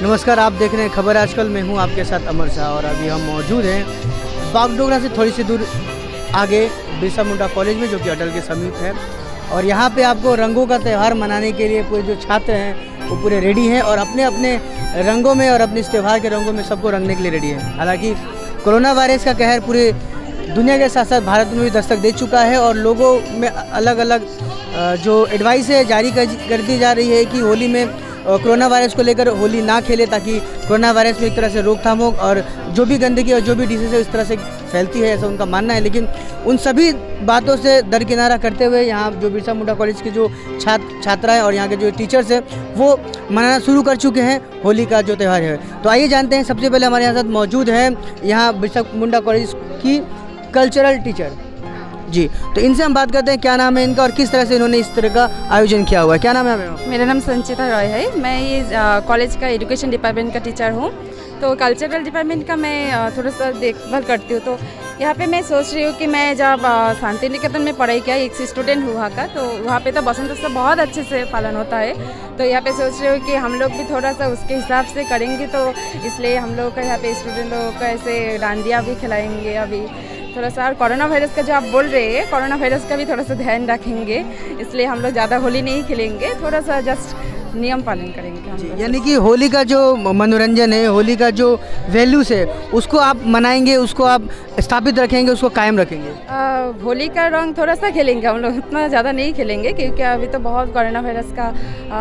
नमस्कार, आप देख रहे हैं खबर आजकल। मैं हूं आपके साथ अमर शाह और अभी हम मौजूद हैं बागडोगरा से थोड़ी सी दूर आगे बिरसा मुंडा कॉलेज में, जो कि अटल के समीप है। और यहां पे आपको रंगों का त्यौहार मनाने के लिए पूरे जो छात्र हैं वो पूरे रेडी हैं और अपने अपने रंगों में और अपने इस त्यौहार के रंगों में सबको रंगने के लिए रेडी हैं। हालांकि कोरोना वायरस का कहर पूरे दुनिया के साथ साथ भारत में भी दस्तक दे चुका है और लोगों में अलग अलग जो एडवाइस है जारी कर दी जा रही है कि होली में कोरोना वायरस को लेकर होली ना खेले, ताकि कोरोना वायरस में एक तरह से रोकथाम हो और जो भी गंदगी और जो भी डिसीज़ है इस तरह से फैलती है, ऐसा उनका मानना है। लेकिन उन सभी बातों से दरकिनारा करते हुए यहाँ जो बिरसा मुंडा कॉलेज के जो छात्रा हैं और यहाँ के जो टीचर्स हैं वो मनाना शुरू कर चुके हैं होली का जो त्यौहार है। तो आइए जानते हैं। सबसे पहले हमारे यहाँ साथ मौजूद है यहाँ बिरसा मुंडा कॉलेज की कल्चरल टीचर जी, तो इनसे हम बात करते हैं क्या नाम है इनका और किस तरह से इन्होंने इस तरह का आयोजन किया हुआ है। क्या नाम है आपका? मेरा नाम संचिता रॉय है। मैं ये कॉलेज का एजुकेशन डिपार्टमेंट का टीचर हूँ। तो कल्चरल डिपार्टमेंट का मैं थोड़ा सा देखभाल करती हूँ। तो यहाँ पे मैं सोच रही हूँ कि मैं जब शांति निकेतन में पढ़ाई किया, एक स्टूडेंट हुआ का, तो वहाँ पे तो बसंत उत्सव बहुत अच्छे से पालन होता है। तो यहाँ पे सोच रही हूँ कि हम लोग भी थोड़ा सा उसके हिसाब से करेंगे, तो इसलिए हम लोग का यहाँ पे स्टूडेंट लोगों का ऐसे डांडिया भी खिलाएंगे अभी थोड़ा सा। और कोरोना वायरस का जो आप बोल रहे हैं, कोरोना वायरस का भी थोड़ा सा ध्यान रखेंगे, इसलिए हम लोग ज़्यादा होली नहीं खेलेंगे, थोड़ा सा जस्ट नियम पालन करेंगे हम लोग। यानी कि होली का जो मनोरंजन है, होली का जो वैल्यूज़ है उसको आप मनाएंगे, उसको आप स्थापित रखेंगे, उसको कायम रखेंगे। होली का रंग थोड़ा सा खेलेंगे हम लोग, उतना ज़्यादा नहीं खेलेंगे क्योंकि अभी तो बहुत कोरोना वायरस का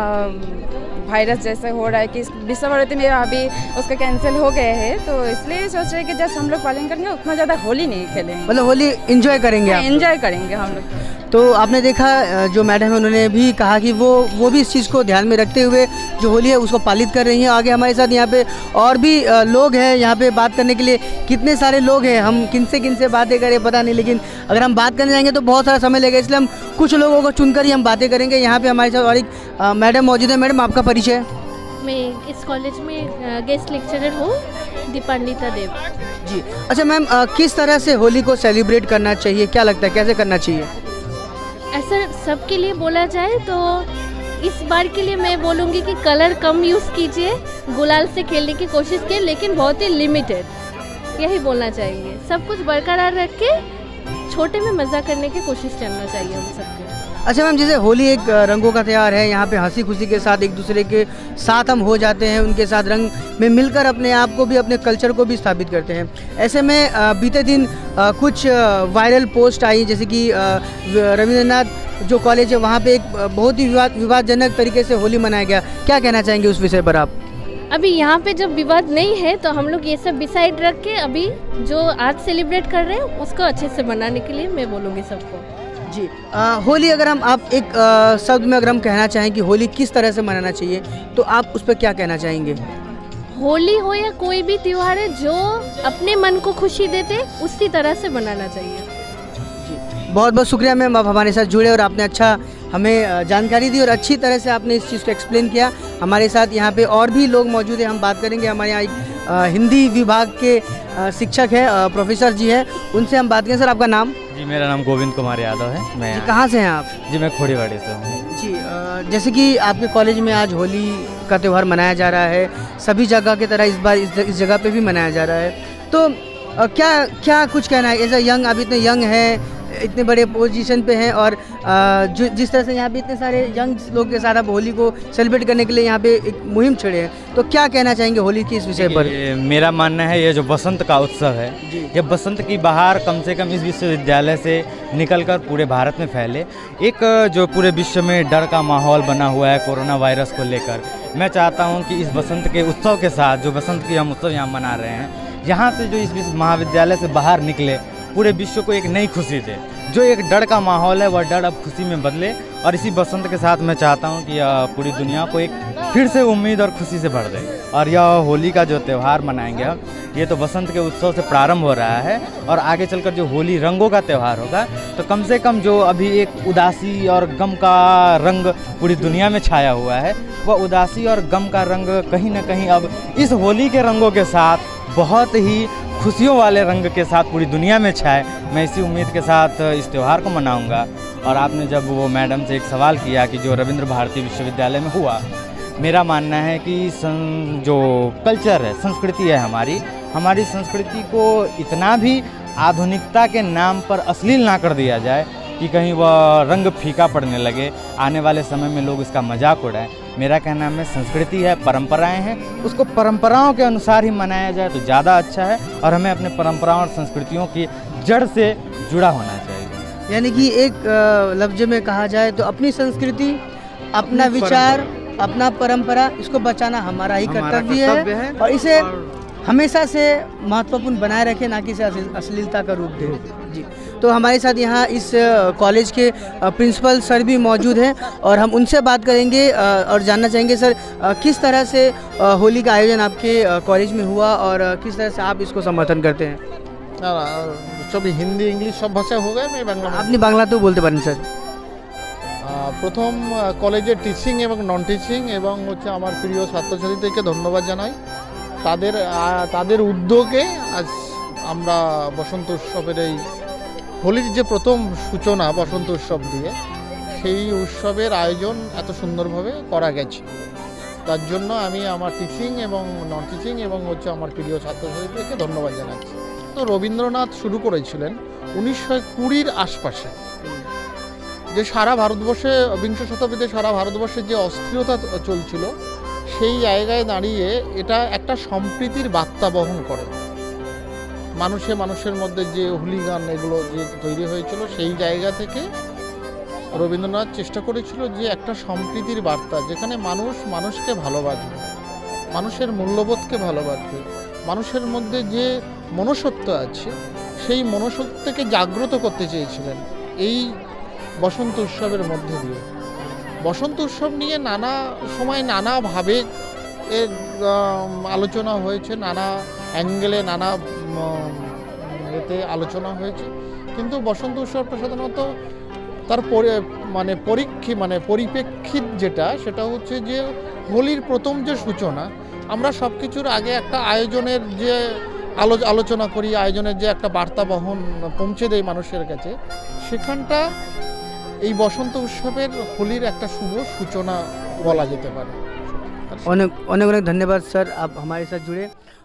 वायरस जैसे हो रहा है कि विश्व भारती में अभी उसका कैंसिल हो गए हैं। तो इसलिए सोच रहे हैं कि जस्ट हम लोग पालन करेंगे, उतना ज़्यादा होली नहीं खेलेंगे, मतलब होली एंजॉय करेंगे। एंजॉय करेंगे हम लोग। तो आपने देखा जो मैडम है उन्होंने भी कहा कि वो भी इस चीज़ को ध्यान में रखते हुए जो होली है उसको पालित कर रही हैं। आगे हमारे साथ यहाँ पे और भी लोग हैं यहाँ पे बात करने के लिए। कितने सारे लोग हैं, हम किनसे बातें करें पता नहीं, लेकिन अगर हम बात करने जाएंगे तो बहुत सारा समय लगेगा, इसलिए हम कुछ लोगों को चुनकर ही हम बातें करेंगे। यहाँ पे हमारे साथ और एक मैडम मौजूद है। मैडम, आपका परिचय? मैं इस कॉलेज में गेस्ट लेक्चरर हूँ, दीपान्विता देव जी। अच्छा मैम, किस तरह से होली को सेलिब्रेट करना चाहिए, क्या लगता है कैसे करना चाहिए? ऐसा सबके लिए बोला जाए तो इस बार के लिए मैं बोलूँगी कि कलर कम यूज़ कीजिए, गुलाल से खेलने की कोशिश कीजिए, लेकिन बहुत ही लिमिटेड, यही बोलना चाहिए। सब कुछ बरकरार रख के छोटे में मज़ा करने की कोशिश करना चाहिए हम सबको। अच्छा मैम, जैसे होली एक रंगों का त्यौहार है, यहाँ पे हंसी खुशी के साथ एक दूसरे के साथ हम हो जाते हैं, उनके साथ रंग में मिलकर अपने आप को भी, अपने कल्चर को भी स्थापित करते हैं। ऐसे में बीते दिन कुछ वायरल पोस्ट आई, जैसे कि रविंद्रनाथ जो कॉलेज है वहाँ पे एक बहुत ही विवादजनक तरीके से होली मनाया गया। क्या कहना चाहेंगे उस विषय पर आप? अभी यहाँ पे जब विवाद नहीं है तो हम लोग ये सब डिसाइड रख के अभी जो आज सेलिब्रेट कर रहे हैं उसको अच्छे से मनाने के लिए मैं बोलूँगी सबको जी। होली अगर आप एक शब्द में अगर हम कहना चाहें कि होली किस तरह से मनाना चाहिए तो आप उस पर क्या कहना चाहेंगे? होली हो या कोई भी त्यौहार है, जो अपने मन को खुशी देते उसी तरह से मनाना चाहिए। जी, बहुत बहुत शुक्रिया मैम, आप हमारे साथ जुड़े और आपने अच्छा हमें जानकारी दी और अच्छी तरह से आपने इस चीज़ को एक्सप्लेन किया। हमारे साथ यहाँ पे और भी लोग मौजूद हैं, हम बात करेंगे। हमारे यहाँ एक हिंदी विभाग के शिक्षक हैं, प्रोफेसर जी हैं, उनसे हम बात करें। सर, आपका नाम? जी, मेरा नाम गोविंद कुमार यादव है। मैं कहाँ से हैं आप? जी, मैं खोड़ीवाड़ी से हूँ। जी, जैसे कि आपके कॉलेज में आज होली का त्यौहार मनाया जा रहा है, सभी जगह की तरह इस बार इस जगह पे भी मनाया जा रहा है, तो क्या कुछ कहना है? एज अ यंग, आप इतने यंग हैं, इतने बड़े पोजीशन पे हैं और जिस तरह से यहाँ पे इतने सारे यंग लोग के साथ आप होली को सेलिब्रेट करने के लिए यहाँ पे एक मुहिम छेड़े हैं, तो क्या कहना चाहेंगे होली की इस विषय पर? मेरा मानना है ये जो बसंत का उत्सव है, ये बसंत की बहार कम से कम इस विश्वविद्यालय से निकलकर पूरे भारत में फैले। एक जो पूरे विश्व में डर का माहौल बना हुआ है कोरोना वायरस को लेकर, मैं चाहता हूँ कि इस बसंत के उत्सव के साथ, जो बसंत की हम उत्सव यहाँ मना रहे हैं, यहाँ से जो इस महाविद्यालय से बाहर निकले पूरे विश्व को एक नई खुशी दे। जो एक डर का माहौल है वह डर अब खुशी में बदले, और इसी बसंत के साथ मैं चाहता हूं कि पूरी दुनिया को एक फिर से उम्मीद और खुशी से भर दे। और यह होली का जो त्यौहार मनाएंगे हम, ये तो बसंत के उत्सव से प्रारंभ हो रहा है और आगे चलकर जो होली रंगों का त्यौहार होगा, तो कम से कम जो अभी एक उदासी और गम का रंग पूरी दुनिया में छाया हुआ है, वह उदासी और गम का रंग कहीं ना कहीं अब इस होली के रंगों के साथ बहुत ही खुशियों वाले रंग के साथ पूरी दुनिया में छाए। मैं इसी उम्मीद के साथ इस त्यौहार को मनाऊंगा। और आपने जब वो मैडम से एक सवाल किया कि जो रविंद्र भारती विश्वविद्यालय में हुआ, मेरा मानना है कि जो कल्चर है, संस्कृति है हमारी संस्कृति को इतना भी आधुनिकता के नाम पर अश्लील ना कर दिया जाए कि कहीं वह रंग फीका पड़ने लगे, आने वाले समय में लोग इसका मजाक उड़ाएं। मेरा कहना है संस्कृति है, परंपराएं हैं, उसको परंपराओं के अनुसार ही मनाया जाए तो ज़्यादा अच्छा है और हमें अपने परंपराओं और संस्कृतियों की जड़ से जुड़ा होना चाहिए। यानी कि एक लफ्ज़ में कहा जाए तो अपनी संस्कृति, अपना विचार, अपना परंपरा, इसको बचाना हमारा ही कर्तव्य है और इसे हमेशा से महत्वपूर्ण बनाए रखें, ना कि इसे अश्लीलता का रूप दें। जी, तो हमारे साथ यहाँ इस कॉलेज के प्रिंसिपल सर भी मौजूद हैं और हम उनसे बात करेंगे और जानना चाहेंगे सर किस तरह से होली का आयोजन आपके कॉलेज में हुआ और किस तरह से आप इसको समर्थन करते हैं। সব হিন্দি ইংলিশ সব ভাষায় हो गए मैं বাংলা আপনি বাংলাতেও বলতে পারেন স্যার। প্রথম কলেজের টিচিং এবং নন টিচিং এবং হচ্ছে আমার প্রিয় ছাত্রছাত্রীদেরকে ধন্যবাদ জানাই। তাদের উদ্যোগে আজ আমরা বসন্ত উৎসবের এই হোলির যে প্রথম সূচনা বসন্ত উৎসব দিয়ে, সেই উৎসবের আয়োজন এত সুন্দরভাবে করা গেছে। তার জন্য আমি আমার টিচিং এবং নন টিচিং এবং হচ্ছে আমার প্রিয় ছাত্রছাত্রীদেরকে ধন্যবাদ জানাচ্ছি। তো রবীন্দ্রনাথ শুরু করেছিলেন 1920-র আশপাশে, যে সারা ভারতবর্ষে বিংশ শতাব্দীতে সারা ভারতবর্ষে যে অস্থিরতা চলছিল, সেই জায়গায় দাঁড়িয়ে এটা একটা সম্প্রীতির বার্তা বহন করে। মানুষের মধ্যে যে হোলি গান এগুলো যে তৈরি হয়েছিল, সেই জায়গা থেকে রবীন্দ্রনাথ চেষ্টা করেছিল যে একটা সম্প্রীতির বার্তা, যেখানে মানুষকে ভালোবাসবে, মানুষের মূল্যবোধকে ভালোবাসবে, মানুষের মধ্যে যে মনুষ্যত্ব আছে সেই মনুষ্যত্বকে জাগ্রত করতে চেয়েছিলেন এই বসন্ত উৎসবের মধ্যে দিয়ে। বসন্ত উৎসব নিয়ে নানা সময় নানাভাবে এর আলোচনা হয়েছে, নানা অ্যাঙ্গেলে নানা এতে আলোচনা হয়েছে, কিন্তু বসন্ত উৎসবটা সাধারণত তার পরিপ্রেক্ষিত যেটা, সেটা হচ্ছে যে হোলির প্রথম যে সূচনা, আমরা সব কিছুর আগে একটা আয়োজনের যে আলোচনা করি, আয়োজনের যে একটা বার্তা বহন পৌঁছে দেয় মানুষের কাছে, সেখানটা এই বসন্ত উৎসবের হোলির একটা শুভ সূচনা বলা যেতে পারে। অনেক অনেক ধন্যবাদ স্যার, आप हमारे साथ जुड़े।